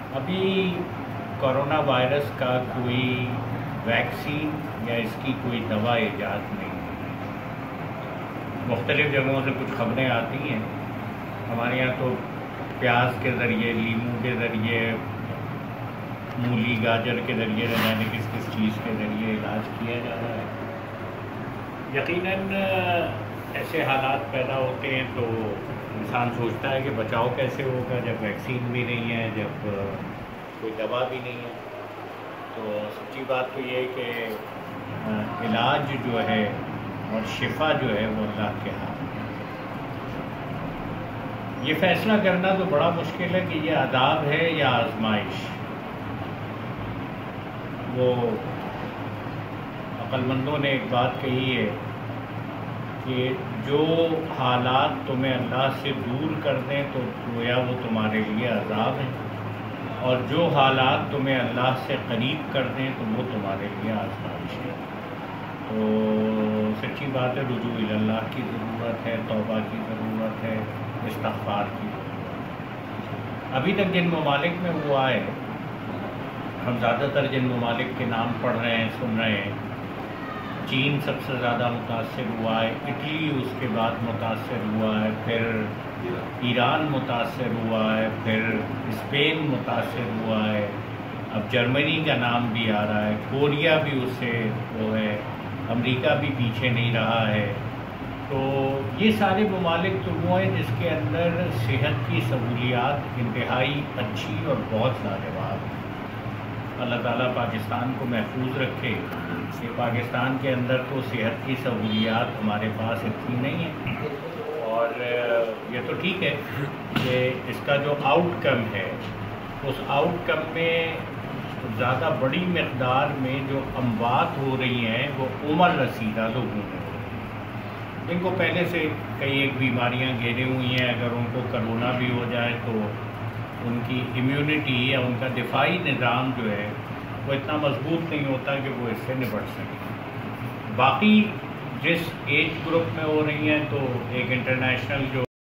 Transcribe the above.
ابھی corona virus کا کوئی ویکسین یا اس کی کوئی دوا ایجاد نہیں ہے۔ مختلف جگہوں سے کچھ خبریں آتی ہیں، ہمارے یہاں تو پیاز کے ذریعے، لیموں کے ذریعے، مولی گاجر کے ذریعے، نہ جانے کس کس چیز کے ذریعے علاج کیا جا رہا ہے۔ یقیناً ایسے حالات پیدا ہوتے ہیں تو انسان سوچتا ہے کہ بچاؤ کیسے ہوگا جب ویکسین بھی نہیں ہے، جب کوئی دوا بھی نہیں ہے۔ تو سچی بات تو یہ ہے کہ علاج جو ہے اور شفا جو ہے وہ اللہ کے ہاتھ میں۔ یہ فیصلہ کرنا تو بڑا مشکل ہے کہ یہ عذاب ہے یا آزمائش۔ وہ عقل مندوں نے ایک بات کہی ہے کہ جو حالات تمہیں اللہ سے دور کر دیں تو گویا وہ تمہارے لیے عذاب ہیں، اور جو حالات تمہیں اللہ سے قریب کر دیں تو وہ تمہارے لیے آزمائش ہے۔ تو سچی بات ہے، رجوع اللہ کی ضرورت ہے، توبہ کی ضرورت ہے، استغفار کی ضرورت ہے۔ ابھی تک جن ممالک میں ہوا ہے، ہم زیادہ تر جن ممالک کے نام پڑھ رہے ہیں، سن رہے ہیں، چین سب سے زیادہ متاثر ہوا ہے، اٹلی اس کے بعد متاثر ہوا ہے، پھر ایران متاثر ہوا ہے، پھر اسپین متاثر ہوا ہے، اب جرمنی کا نام بھی آ رہا ہے، کوریا بھی اس سے وہ ہے، امریکہ بھی پیچھے نہیں رہا ہے۔ تو یہ سارے ممالک تو وہ ہیں جس کے اندر صحت کی سہولیات انتہائی اچھی اور بہت لاجواب ہیں۔ اللہ تعالیٰ پاکستان کو محفوظ رکھے کہ پاکستان کے اندر تو صحت کی سہولیات ہمارے پاس اتنی نہیں ہیں، اور یہ تو ٹھیک ہے کہ اس کا جو آؤٹ کم ہے، اس آؤٹ کم میں زیادہ بڑی مقدار میں جو اموات ہو رہی ہیں وہ عمر رسیدہ لوگوں میں ہو رہی ہیں، جن کو پہلے سے کئی ایک بیماریاں گھیرے ہوئی ہیں۔ اگر ان کو کرونا بھی ہو جائے تو ان کی امیونٹی یا ان کا دفاعی نظام جو ہے وہ اتنا مضبوط نہیں ہوتا کہ وہ اس سے نپٹ سکے۔ باقی جس ایج گروپ میں ہو رہی ہیں تو ایک انٹرنیشنل جو